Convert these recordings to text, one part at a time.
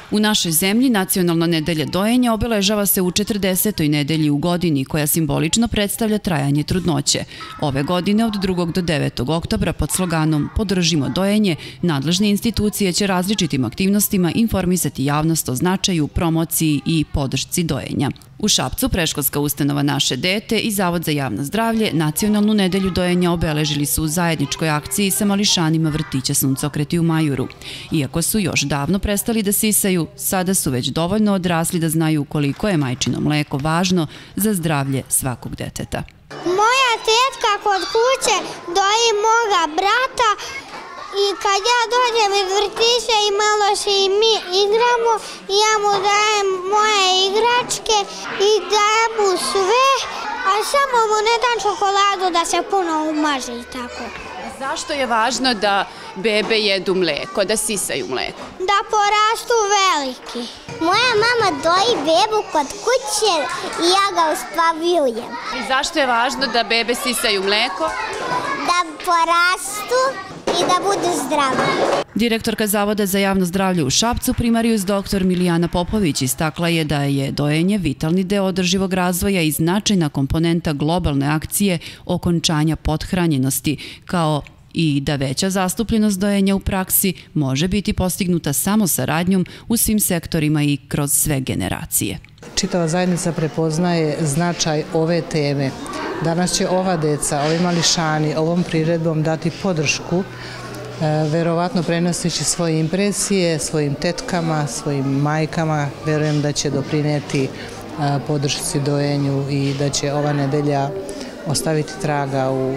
U našoj zemlji nacionalna nedelja dojenja obeležava se u 40. nedelji u godini, koja simbolično predstavlja trajanje trudnoće. Ove godine od 2. do 9. oktobra pod sloganom "Podržimo dojenje" nadležne institucije će različitim aktivnostima informisati javnost o značaju, promociji i podršci dojenja. U Šapcu predškolska ustanova Naše dete i Zavod za javno zdravlje nacionalnu nedelju dojenja obeležili su u zajedničkoj akciji sa mališanima vrtića Suncokreti u Majuru. Iako su još davno prestali da sisaju, sada su već dovoljno odrasli da znaju koliko je majčino mleko važno za zdravlje svakog deteta. Moja tetka kod kuće doji moga brata i kad ja dođem iz vrtića i malo se i mi igramo, ja mu dajem moje igračke i dajem mu sve, a samo mu ne dam čokoladu da se puno umaže i tako. Zašto je važno da bebe jedu mleko, da sisaju mleko? Da porastu veliki. Moja mama doji bebu kod kuće i ja ga uspavujem. I zašto je važno da bebe sisaju mleko? Da porastu i da budu zdravi. Direktorka Zavoda za javno zdravlje u Šapcu, primarijus dr. Milijana Popović, istakla je da je dojenje vitalni deo održivog razvoja i značajna komponenta globalne akcije okončanja pothranjenosti, kao i da veća zastupljenost dojenja u praksi može biti postignuta samo saradnjom u svim sektorima i kroz sve generacije. Čitava zajednica prepoznaje značaj ove teme. Danas će ova deca, ovi mališani, ovom priredbom dati podršku, verovatno prenoseći svoje impresije svojim tetkama, svojim majkama. Verujem da će doprineti podršci dojenju i da će ova nedelja ostaviti traga u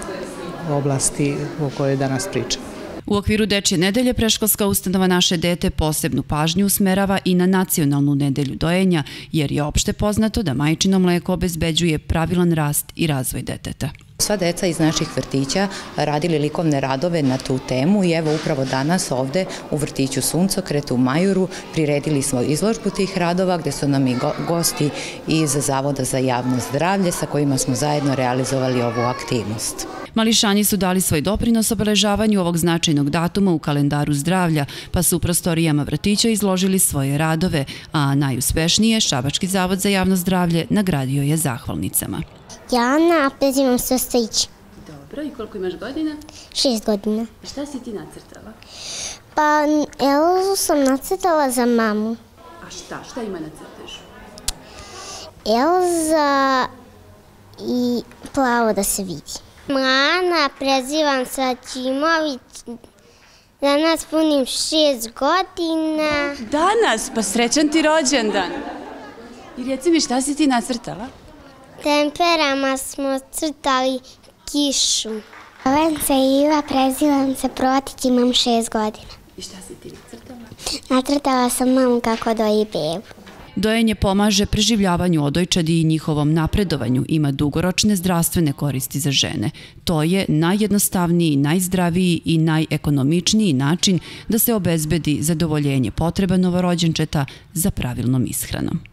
oblasti o kojoj danas pričamo. U okviru Dečje nedelje predškolska ustanova Naše dete posebnu pažnju usmerava i na nacionalnu nedelju dojenja, jer je opšte poznato da majčino mleko obezbeđuje pravilan rast i razvoj deteta. Sva deca iz naših vrtića radili likovne radove na tu temu i evo upravo danas ovde u vrtiću Suncokret u Majuru priredili smo izložbu tih radova gde su nam i gosti iz Zavoda za javno zdravlje sa kojima smo zajedno realizovali ovu aktivnost. Mališani su dali svoj doprinos obeležavanju ovog značajnog datuma u kalendaru zdravlja, pa su u prostorijama vrtića izložili svoje radove, a najuspešnije Šabački zavod za javno zdravlje nagradio je zahvalnicama. Jana, a prezivam se Stojić. Dobro, i koliko imaš godina? 6 godina. Šta si ti nacrtala? Pa Elzu sam nacrtala za mamu. A šta ima na crtežu? Elza i plavo da se vidi. Ana, prezivam se Ćimović. Danas punim 6 godina. Danas? Pa srećan ti rođendan. I reci mi, šta si ti nacrtala? Temperama smo crtali kišu. Zovem se Iva, prezivam se Protić, imam 6 godina. I šta si ti nacrtala? Nacrtala sam mamu kako doji bebu. Dojenje pomaže preživljavanju odojčadi i njihovom napredovanju, ima dugoročne zdravstvene koristi za žene. To je najjednostavniji, najzdraviji i najekonomičniji način da se obezbedi zadovoljenje potreba novorođenčeta za pravilnom ishranom.